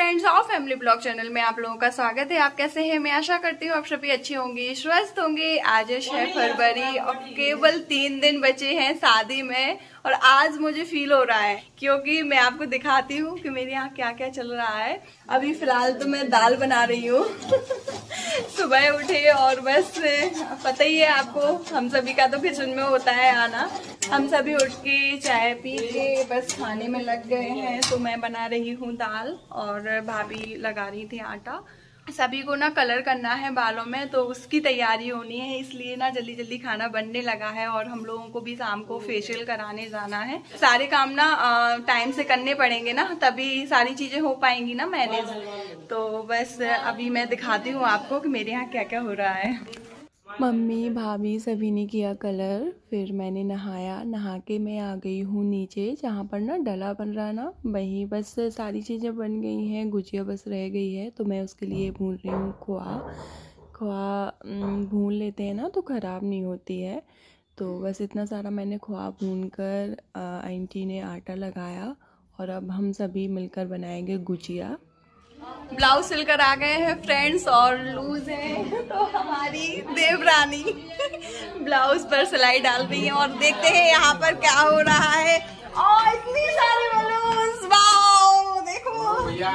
Friends और family blog channel में आप लोगों का स्वागत है। आप कैसे हैं? मैं आशा करती हूँ आप सभी अच्छे होंगे, स्वस्थ होंगे। आज है 6 फरवरी और केवल 3 दिन बचे हैं शादी में। और आज मुझे फील हो रहा है क्योंकि मैं आपको दिखाती हूँ कि मेरे यहाँ क्या क्या चल रहा है। अभी फिलहाल तो मैं दाल बना रही हूँ सुबह उठे और बस पता ही है आपको, हम सभी का तो किचन में होता है आना। हम सभी उठ के चाय पी के बस खाने में लग गए हैं। तो मैं बना रही हूँ दाल और भाभी लगा रही थी आटा। सभी को ना कलर करना है बालों में, तो उसकी तैयारी होनी है, इसलिए ना जल्दी जल्दी खाना बनने लगा है। और हम लोगों को भी शाम को फेशियल कराने जाना है। सारे काम ना टाइम से करने पड़ेंगे ना, तभी सारी चीजें हो पाएंगी ना मैनेज। तो बस अभी मैं दिखाती हूँ आपको कि मेरे यहाँ क्या क्या हो रहा है। मम्मी भाभी सभी ने किया कलर, फिर मैंने नहाया। नहा के मैं आ गई हूँ नीचे जहाँ पर ना डला बन रहा ना, वहीं बस सारी चीज़ें बन गई हैं, गुजिया बस रह गई है। तो मैं उसके लिए भून रही हूँ खोआ भून लेते हैं ना तो ख़राब नहीं होती है। तो बस इतना सारा मैंने खोआ भून कर आंटी ने आटा लगाया और अब हम सभी मिलकर बनाएंगे गुजिया। ब्लाउज सिलकर आ गए हैं फ्रेंड्स और लूज है तो हमारी देवरानी ब्लाउज पर सिलाई डाल रही है। और देखते हैं यहाँ पर क्या हो रहा है। और इतनी सारी बलून्स, वाओ देखो।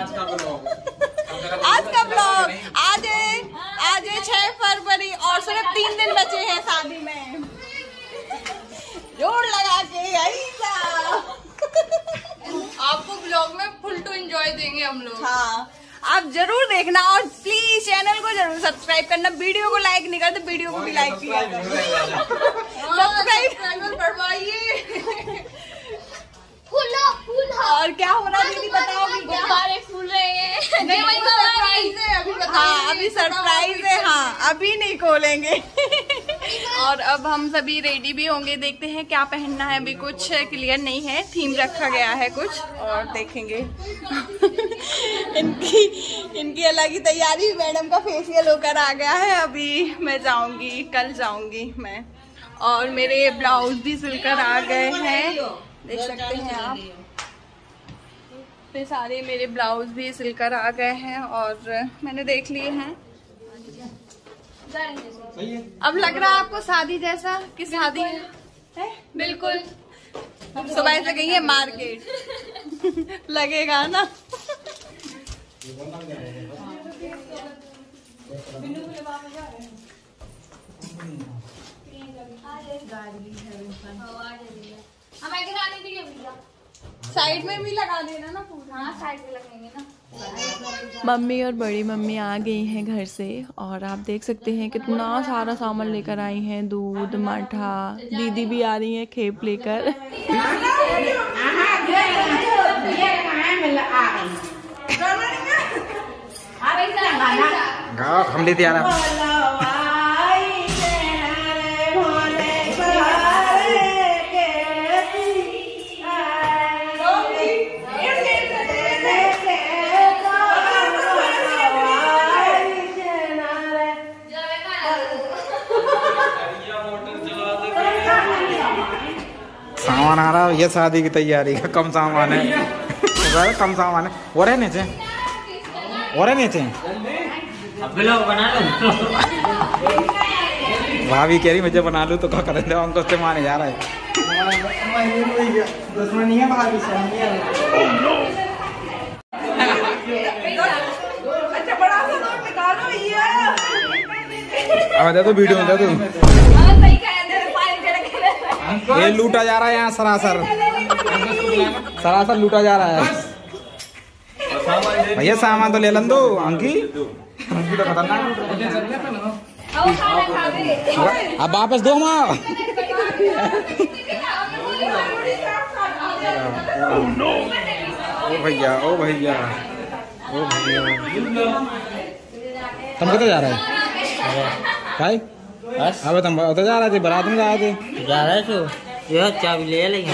आज का ब्लॉग आज है 6 फरवरी और सिर्फ 3 दिन बचे हैं शादी में। जोर लगा के आपको ब्लॉग में फुल टू एंजॉय देंगे हम लोग। हाँ, आप जरूर देखना और प्लीज चैनल को जरूर सब्सक्राइब करना। वीडियो को लाइक नहीं करते, वीडियो को भी लाइक किया सब्सक्राइब बढ़वाइए। और क्या हो रहा है दीदी बताओगी? गुब्बारे फूल रहे हैं। नहीं, वही सरप्राइज है अभी। हाँ अभी सरप्राइज है। हाँ अभी नहीं खोलेंगे। और अब हम सभी रेडी भी होंगे, देखते हैं क्या पहनना है। अभी कुछ क्लियर नहीं है, थीम रखा गया है कुछ और देखेंगे। इनकी अलग ही तैयारी। मैडम का फेशियल होकर आ गया है, अभी मैं जाऊंगी, कल जाऊंगी मैं। और मेरे ब्लाउज भी सिलकर आ गए हैं, देख सकते हैं आप। फिर सारे मेरे ब्लाउज भी सिलकर आ गए हैं और मैंने देख लिए हैं। अब लग रहा है आपको शादी जैसा कि शादी है? बिल्कुल। सुबह से गई है मार्केट लगेगा ना। साइड में भी लगा देना ना पूरा। हाँ साइड में लगेंगे ना। मम्मी और बड़ी मम्मी आ गई हैं घर से और आप देख सकते हैं कितना सारा सामान लेकर आई हैं। दूध, मठा, दीदी भी आ रही हैं खेप लेकर। हम लेते आ रहा। सामान आ रहा है, ये शादी की तैयारी का कम सामान है। कम सामान है। और है नीचे बना लो। भाभी कह रही मुझे बना लूं तो क्या करें, हमको से माने जा रहा है। अब दे तो वीडियो में दे तू। ये लूटा जा रहा है यहाँ, सरासर लूटा जा रहा है। भैया सामान तो ले लन दो। अंकी तो खतरनाक। अब वापस दो माँ। ओ भैया तुम किधर जा रहे भाई? अब तुम उधर जा रहे थे, बारात में जा रहे थे। यह चाबी ले लेंगे।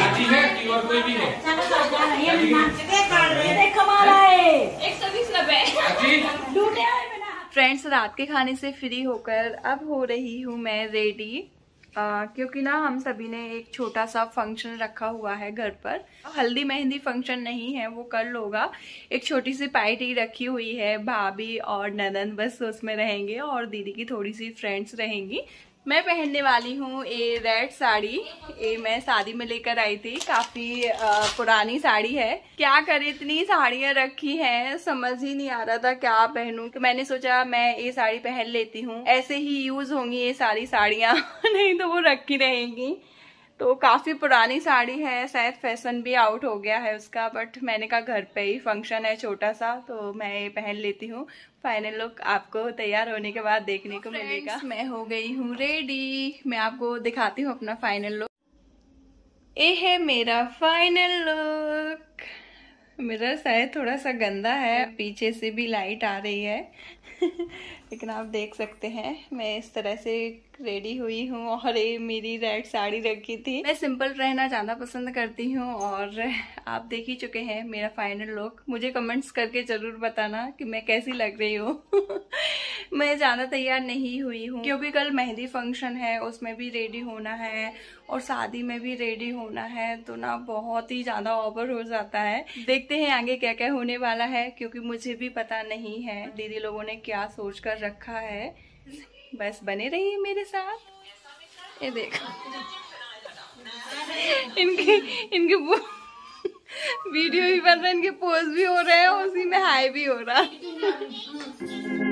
फ्रेंड्स, रात के खाने से फ्री होकर अब हो रही हूँ मैं रेडी। क्योंकि ना हम सभी ने एक छोटा सा फंक्शन रखा हुआ है घर पर। हल्दी मेहंदी फंक्शन नहीं है, वो कल होगा। एक छोटी सी पार्टी रखी हुई है, भाभी और ननद बस उसमें रहेंगे और दीदी की थोड़ी सी फ्रेंड्स रहेंगी। मैं पहनने वाली हूँ ये रेड साड़ी। ये मैं शादी में लेकर आई थी, काफी पुरानी साड़ी है। क्या करे, इतनी साड़ियाँ रखी हैं, समझ ही नहीं आ रहा था क्या पहनूं। तो मैंने सोचा मैं ये साड़ी पहन लेती हूँ, ऐसे ही यूज होंगी ये सारी साड़ियाँ नहीं तो वो रखी रहेंगी। तो काफी पुरानी साड़ी है, शायद फैशन भी आउट हो गया है उसका, बट मैंने कहा घर पे ही फंक्शन है छोटा सा तो मैं ये पहन लेती हूँ। फाइनल लुक आपको तैयार होने के बाद देखने को मिलेगा। मैं हो गई हूँ रेडी, मैं आपको दिखाती हूँ अपना फाइनल लुक। ये है मेरा फाइनल लुक। मेरा शायद थोड़ा सा गंदा है, पीछे से भी लाइट आ रही है लेकिन आप देख सकते हैं मैं इस तरह से रेडी हुई हूँ। और ये मेरी रेड साड़ी रखी थी। मैं सिंपल रहना ज्यादा पसंद करती हूँ और आप देख ही चुके हैं मेरा फाइनल लुक। मुझे कमेंट्स करके जरूर बताना कि मैं कैसी लग रही हूँ मैं ज्यादा तैयार नहीं हुई हूँ क्योंकि कल मेहंदी फंक्शन है, उसमें भी रेडी होना है और शादी में भी रेडी होना है, तो ना बहुत ही ज्यादा ओवर हो जाता है। देखते हैं आगे क्या क्या होने वाला है क्योंकि मुझे भी पता नहीं है दीदी लोगों ने क्या सोच कर रखा है। बस बने रहिए मेरे साथ। ये देखो इनके वीडियो भी बन रहा है, इनके पोज भी हो रहे हैं, उसी में हाई भी हो रहा है।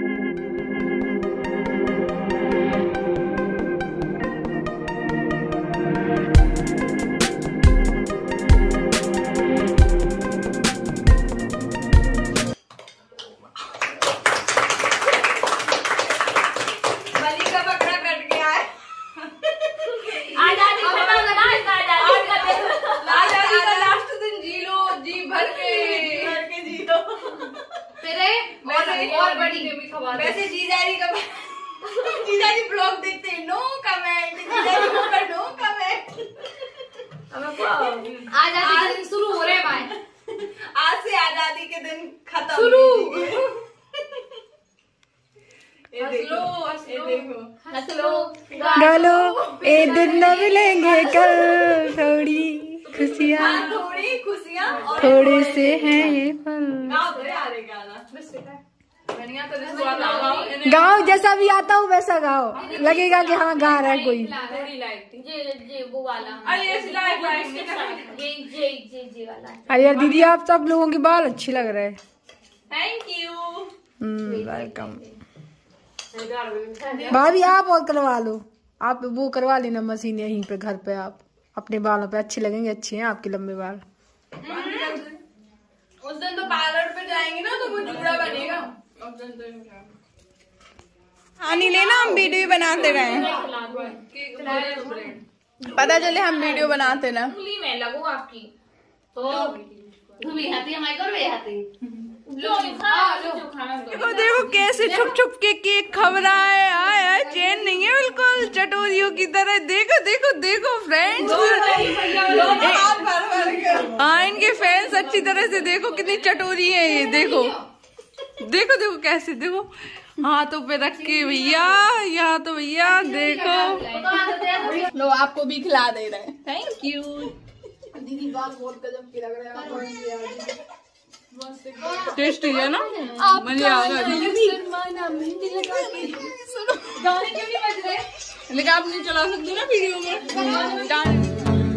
वैसे जीजाजी ब्लॉग देखते हैं, नो कमेंट, जीजाजी को कर नो कमेंट। आजादी के दिन शुरू हो रहे हैं, आज से आजादी के दिन खत्म शुरू। गालो ए दिन न मिलेंगे कल, थोड़ी खुशियाँ थोड़े से हैं ये पल। गाओ जैसा भी आता हूँ वैसा गाओ, लगेगा कि हाँ गा रहा है कोई। अरे यार दीदी आप सब लोगों के बाल अच्छे लग रहे हैं। Thank you, welcome. भाभी आप और करवा लो, आप वो करवा लेना मशीन यहीं पे घर पे, आप अपने बालों पे अच्छे लगेंगे। अच्छे हैं आपके लंबे बाल। उस दिन तो पार्लर पे जाएंगे ना तो वो जूड़ा बनेगा। पानी लेना, हम वीडियो बनाते रहे, पता चले हम वीडियो बनाते ना। लगो आपकी तो देखो कैसे छुप छुप के केक खबरा है। आया चैन नहीं है बिल्कुल, चटोरियों की तरह। देखो देखो देखो फ्रेंड्स, हाँ इनके फैंस अच्छी तरह से देखो कितनी चटोरी है ये। देखो देखो देखो कैसे, देखो हाथों पे रख के भैया, यहाँ तो भैया देखो। लो आपको भी खिला दे रहे हैं। Thank you. दीदी बाल बहुत गजब की लग रहे हैं, टेस्टी है ना, मजा आ गया। लेकिन आप नहीं चला सकते ना वीडियो में।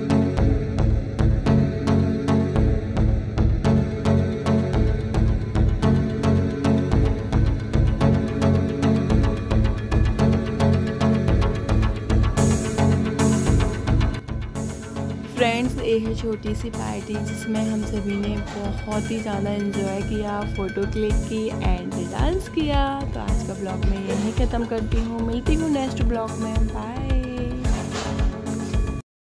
फ्रेंड्स ये है छोटी सी पार्टी जिसमें हम सभी ने बहुत ही ज़्यादा एंजॉय किया, फ़ोटो क्लिक की एंड डांस किया। तो आज का ब्लॉग मैं यहीं ख़त्म करती हूँ, मिलती हूँ नेक्स्ट ब्लॉग में। बाय।